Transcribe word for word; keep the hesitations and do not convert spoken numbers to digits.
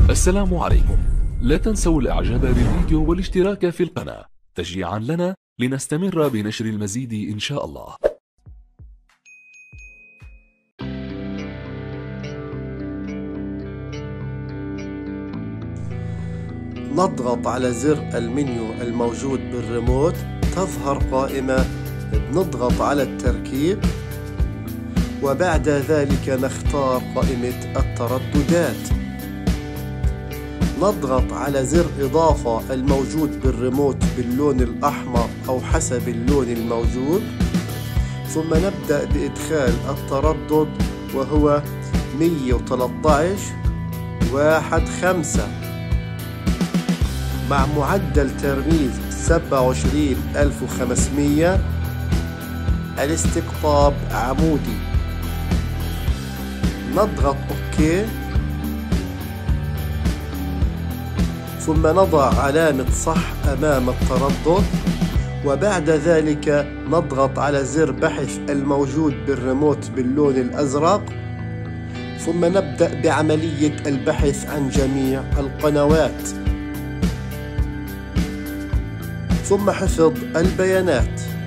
السلام عليكم. لا تنسوا الاعجاب بالفيديو والاشتراك في القناة تشجيعا لنا لنستمر بنشر المزيد ان شاء الله. نضغط على زر المنيو الموجود بالريموت، تظهر قائمة بنضغط على التركيب، وبعد ذلك نختار قائمة الترددات. نضغط على زر إضافة الموجود بالريموت باللون الأحمر أو حسب اللون الموجود، ثم نبدأ بإدخال التردد وهو مية وثلاثة عشر واحد خمسة مع معدل ترميز سبعة وعشرين ألف وخمسمية. الاستقطاب عمودي. نضغط اوكي، ثم نضع علامة صح أمام التردد، وبعد ذلك نضغط على زر بحث الموجود بالريموت باللون الأزرق، ثم نبدأ بعملية البحث عن جميع القنوات، ثم حفظ البيانات.